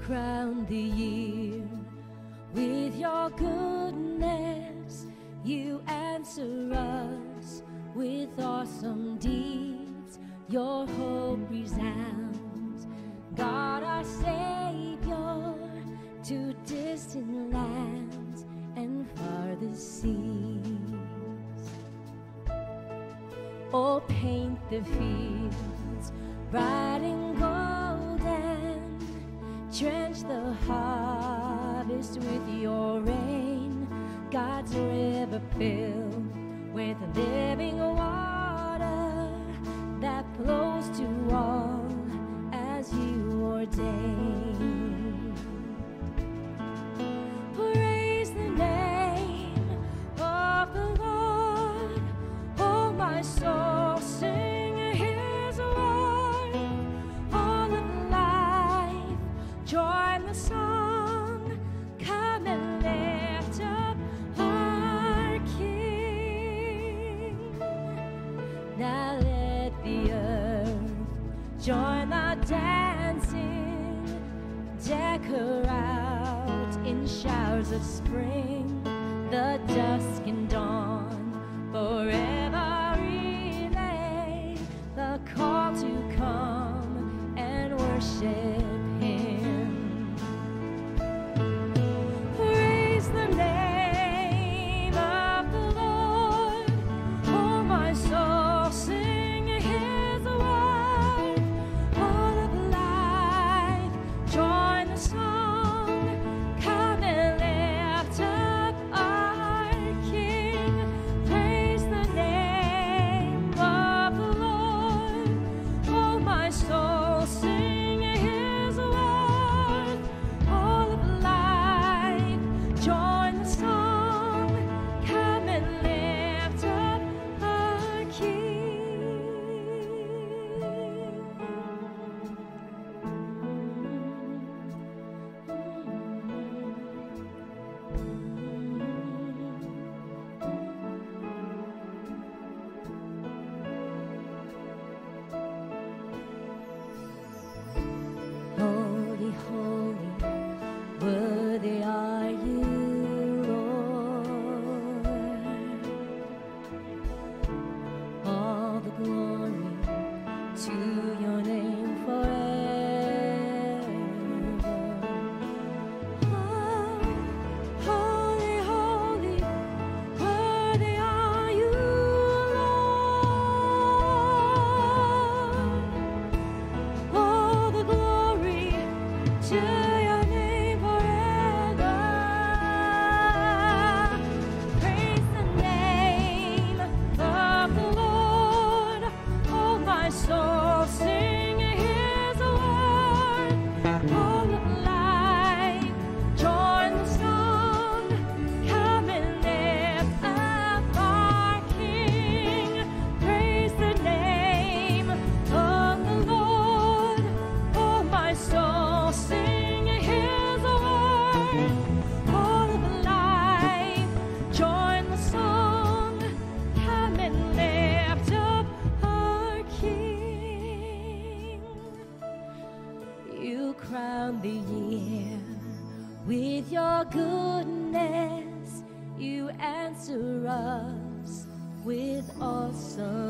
crown the year with your goodness. You answer us with awesome deeds. Your hope resounds, God our Savior, to distant lands and farthest seas. Oh, paint the fields bright and golden, drench the harvest with your rain. God's river filled with living water that flows to all as you ordain. Praise the name of the Lord, oh my soul, sing his word. All of life, join the song, come and lift up our King. Now let the earth join the dancing, deck her out in showers of spring. The dusk and dawn forever relay the call to come and worship him. Praise the name of the Lord, oh my soul, sing his word. All of life, join the song, come and lift up our King. Praise the name of the Lord, oh my soul, sing his word. All of life, join the song, come and lift up our King. Holy, holy, worthy are you, Lord. All the glory to your name forever. Oh, holy, holy, worthy are you, Lord. All the glory to your name forever. Praise the name of the Lord, oh my soul, sing his word. All of life, join the song, come and lift up our King. Praise the name of the Lord, oh my soul, sing his word. All of life, join the song, come and lift up our King. You crown the year with your goodness. You answer us with awesome